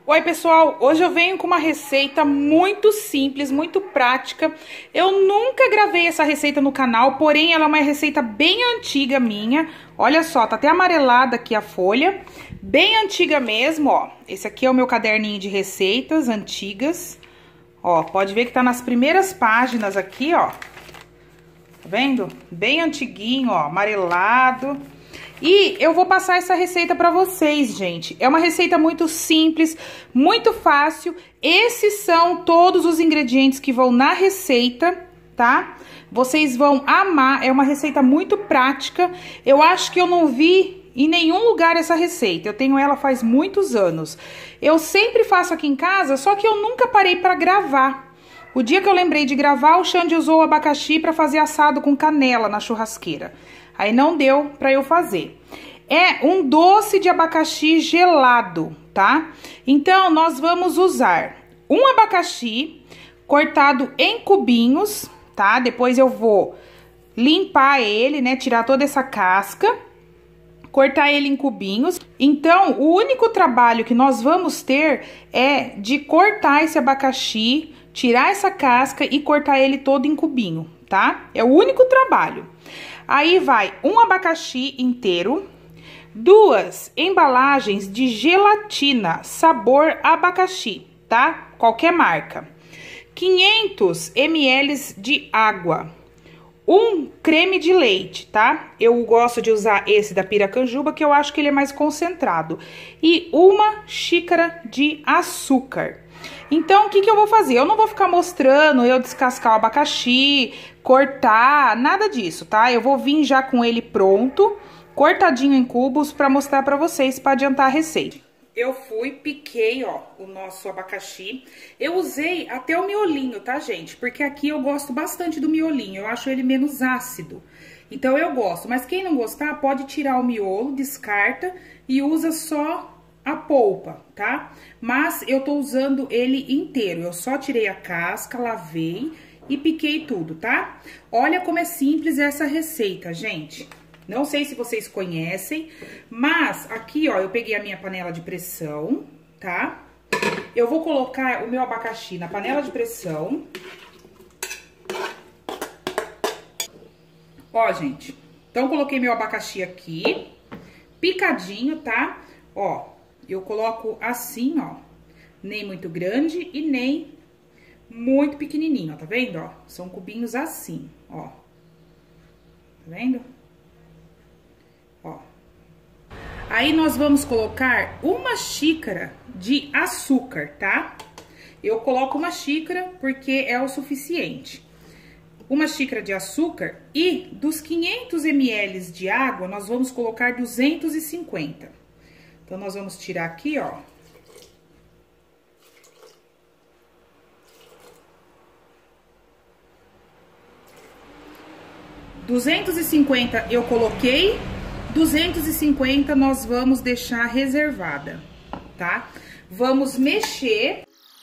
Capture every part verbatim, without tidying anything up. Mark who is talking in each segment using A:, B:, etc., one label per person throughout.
A: Oi pessoal, hoje eu venho com uma receita muito simples, muito prática. Eu nunca gravei essa receita no canal, porém ela é uma receita bem antiga minha. Olha só, tá até amarelada aqui a folha, bem antiga mesmo, ó. Esse aqui é o meu caderninho de receitas antigas. Ó, pode ver que tá nas primeiras páginas aqui, ó. Tá vendo? Bem antiguinho, ó, amarelado. E eu vou passar essa receita pra vocês, gente. É uma receita muito simples, muito fácil. Esses são todos os ingredientes que vão na receita, tá? Vocês vão amar, é uma receita muito prática. Eu acho que eu não vi em nenhum lugar essa receita. Eu tenho ela faz muitos anos. Eu sempre faço aqui em casa, só que eu nunca parei pra gravar. O dia que eu lembrei de gravar, o Xande usou o abacaxi pra fazer assado com canela na churrasqueira. Aí não deu pra eu fazer. É um doce de abacaxi gelado, tá? Então, nós vamos usar um abacaxi cortado em cubinhos, tá? Depois eu vou limpar ele, né? Tirar toda essa casca, cortar ele em cubinhos. Então, o único trabalho que nós vamos ter é de cortar esse abacaxi, tirar essa casca e cortar ele todo em cubinho, tá? É o único trabalho. Aí vai um abacaxi inteiro, duas embalagens de gelatina sabor abacaxi, tá? Qualquer marca. quinhentos mililitros de água, um creme de leite, tá? Eu gosto de usar esse da Piracanjuba, que eu acho que ele é mais concentrado. E uma xícara de açúcar. Então, o que que eu vou fazer? Eu não vou ficar mostrando eu descascar o abacaxi, cortar, nada disso, tá? Eu vou vir já com ele pronto, cortadinho em cubos, pra mostrar pra vocês, pra adiantar a receita. Eu fui, piquei, ó, o nosso abacaxi. Eu usei até o miolinho, tá, gente? Porque aqui eu gosto bastante do miolinho, eu acho ele menos ácido. Então, eu gosto, mas quem não gostar, pode tirar o miolo, descarta e usa só a polpa, tá? Mas eu tô usando ele inteiro, eu só tirei a casca, lavei e piquei tudo, tá? Olha como é simples essa receita, gente. Não sei se vocês conhecem, mas aqui, ó, eu peguei a minha panela de pressão, tá? Eu vou colocar o meu abacaxi na panela de pressão. Ó, gente, então coloquei meu abacaxi aqui, picadinho, tá? Ó, eu coloco assim, ó, nem muito grande e nem muito pequenininho, ó, tá vendo, ó? São cubinhos assim, ó. Tá vendo? Ó. Aí, nós vamos colocar uma xícara de açúcar, tá? Eu coloco uma xícara porque é o suficiente. Uma xícara de açúcar e dos quinhentos mililitros de água, nós vamos colocar duzentos e cinquenta. Então, nós vamos tirar aqui, ó. duzentos e cinquenta eu coloquei, duzentos e cinquenta nós vamos deixar reservada, tá? Vamos mexer.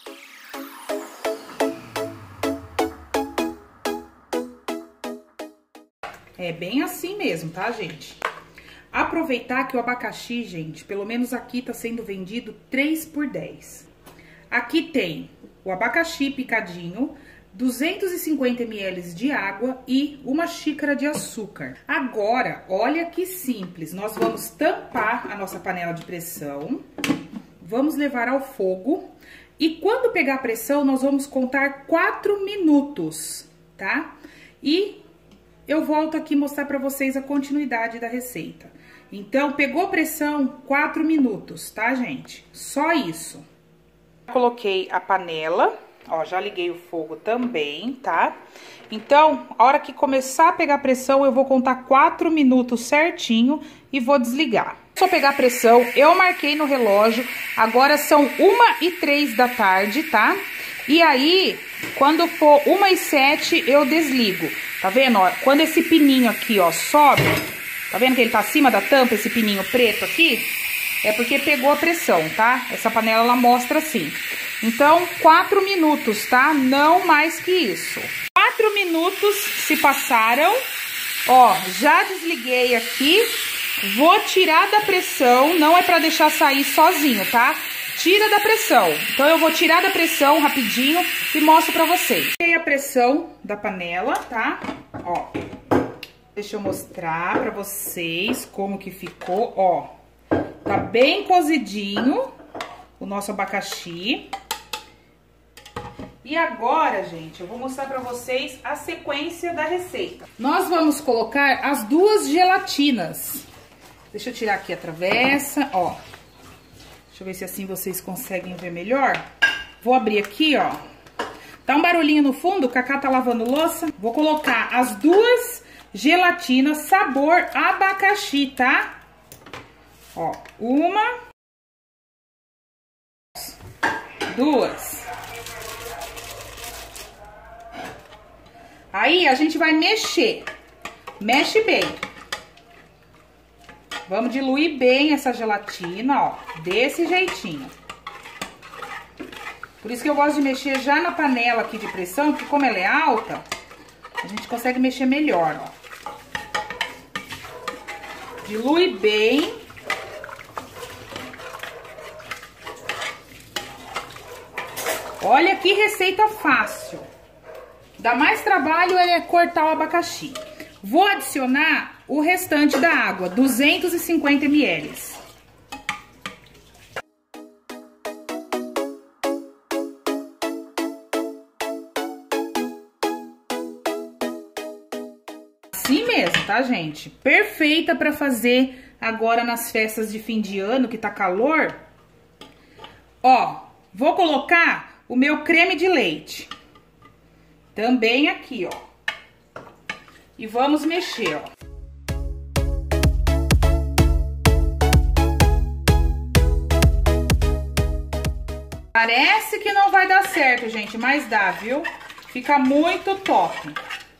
A: É bem assim mesmo, tá, gente? Aproveitar que o abacaxi, gente, pelo menos aqui tá sendo vendido três por dez. Aqui tem o abacaxi picadinho, duzentos e cinquenta mililitros de água e uma xícara de açúcar. Agora, olha que simples, nós vamos tampar a nossa panela de pressão, vamos levar ao fogo e quando pegar a pressão, nós vamos contar quatro minutos, tá? E eu volto aqui mostrar pra vocês a continuidade da receita. Então, pegou pressão, quatro minutos, tá, gente? Só isso. Coloquei a panela, ó, já liguei o fogo também, tá? Então, a hora que começar a pegar pressão, eu vou contar quatro minutos certinho e vou desligar. Só pegar pressão, eu marquei no relógio, agora são uma e três da tarde, tá? E aí, quando for uma e sete, eu desligo. Tá vendo, ó? Quando esse pininho aqui, ó, sobe, tá vendo que ele tá acima da tampa, esse pininho preto aqui? É porque pegou a pressão, tá? Essa panela, ela mostra assim. Então, quatro minutos, tá? Não mais que isso. Quatro minutos se passaram. Ó, já desliguei aqui. Vou tirar da pressão, não é pra deixar sair sozinho, tá? tira da pressão. Então eu vou tirar da pressão rapidinho e mostro pra vocês. Tirei a pressão da panela, tá? Ó, deixa eu mostrar pra vocês como que ficou, ó. Tá bem cozidinho o nosso abacaxi. E agora, gente, eu vou mostrar pra vocês a sequência da receita. Nós vamos colocar as duas gelatinas. Deixa eu tirar aqui a travessa, ó. Deixa eu ver se assim vocês conseguem ver melhor. Vou abrir aqui, ó. Tá um barulhinho no fundo, o Cacá tá lavando louça. Vou colocar as duas gelatinas sabor abacaxi, tá? Ó, uma, duas. Aí, a gente vai mexer. Mexe bem. Vamos diluir bem essa gelatina, ó. Desse jeitinho. Por isso que eu gosto de mexer já na panela aqui de pressão, porque como ela é alta, a gente consegue mexer melhor, ó. Dilui bem. Olha que receita fácil. Dá mais trabalho é cortar o abacaxi. Vou adicionar o restante da água, duzentos e cinquenta mililitros. Assim mesmo, tá, gente? Perfeita para fazer agora nas festas de fim de ano, que tá calor. Ó, vou colocar o meu creme de leite. Também aqui, ó. E vamos mexer, ó. Parece que não vai dar certo, gente, mas dá, viu? Fica muito top.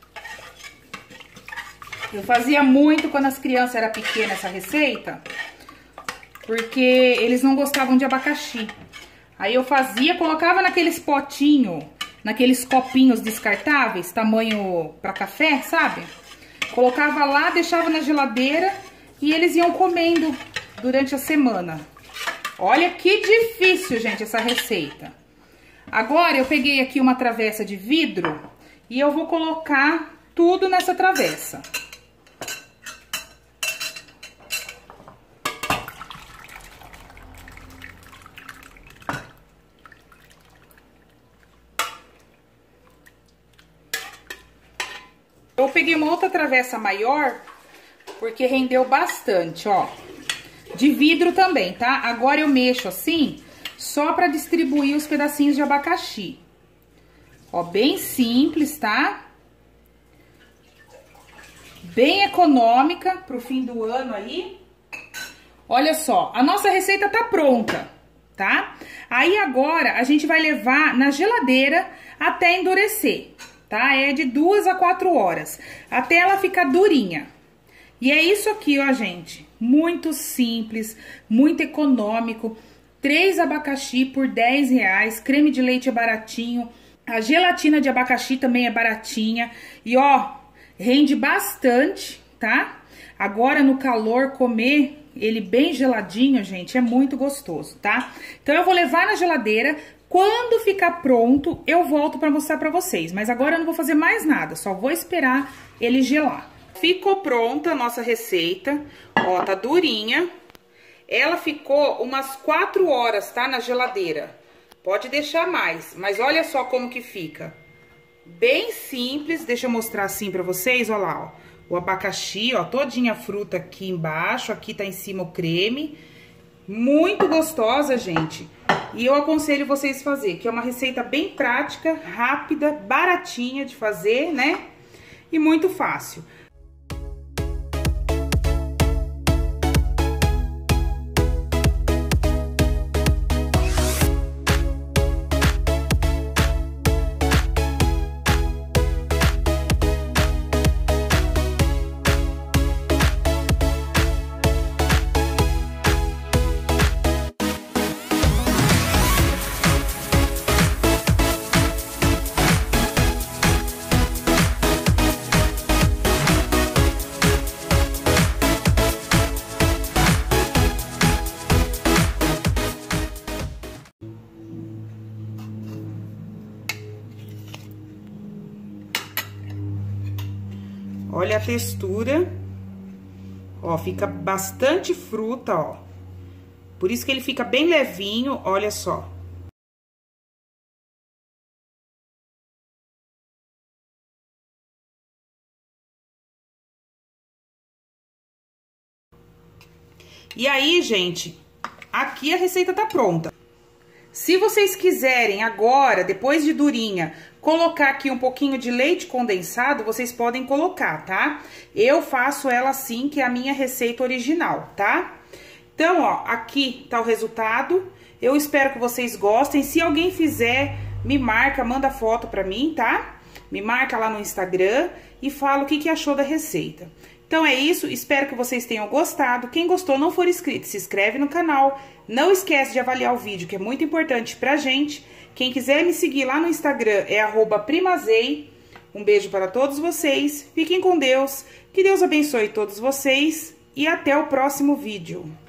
A: Eu fazia muito quando as crianças eram pequenas essa receita, porque eles não gostavam de abacaxi. Aí eu fazia, colocava naqueles potinhos, naqueles copinhos descartáveis, tamanho para café, sabe? Colocava lá, deixava na geladeira e eles iam comendo durante a semana. Olha que difícil, gente, essa receita. Agora eu peguei aqui uma travessa de vidro e eu vou colocar tudo nessa travessa. Eu peguei uma outra travessa maior, porque rendeu bastante, ó. De vidro também, tá? Agora eu mexo assim, só pra distribuir os pedacinhos de abacaxi. Ó, bem simples, tá? Bem econômica pro fim do ano aí. Olha só, a nossa receita tá pronta, tá? Aí agora a gente vai levar na geladeira até endurecer. Tá? É de duas a quatro horas, até ela ficar durinha. E é isso aqui, ó, gente. Muito simples, muito econômico. Três abacaxi por dez reais. Creme de leite é baratinho. A gelatina de abacaxi também é baratinha. E, ó, rende bastante, tá? Agora, no calor, comer ele bem geladinho, gente, é muito gostoso, tá? Então, eu vou levar na geladeira. Quando ficar pronto, eu volto pra mostrar pra vocês. Mas agora eu não vou fazer mais nada, só vou esperar ele gelar. Ficou pronta a nossa receita. Ó, tá durinha. Ela ficou umas quatro horas, tá? Na geladeira. Pode deixar mais, mas olha só como que fica. Bem simples, deixa eu mostrar assim pra vocês, ó lá, ó. O abacaxi, ó, todinha a fruta aqui embaixo, aqui tá em cima o creme. Muito gostosa, gente. E eu aconselho vocês fazer, que é uma receita bem prática, rápida, baratinha de fazer, né? E muito fácil. Olha a textura. Ó, fica bastante fruta, ó. Por isso que ele fica bem levinho, olha só. E aí, gente, aqui a receita tá pronta. Se vocês quiserem agora, depois de durinha, colocar aqui um pouquinho de leite condensado, vocês podem colocar, tá? Eu faço ela assim, que é a minha receita original, tá? Então, ó, aqui tá o resultado. Eu espero que vocês gostem. Se alguém fizer, me marca, manda foto pra mim, tá? Me marca lá no Instagram e fala o que que achou da receita. Então é isso, espero que vocês tenham gostado. Quem gostou, não for inscrito, se inscreve no canal. Não esquece de avaliar o vídeo, que é muito importante pra gente. Quem quiser me seguir lá no Instagram é arroba primazei. Um beijo para todos vocês, fiquem com Deus, que Deus abençoe todos vocês e até o próximo vídeo.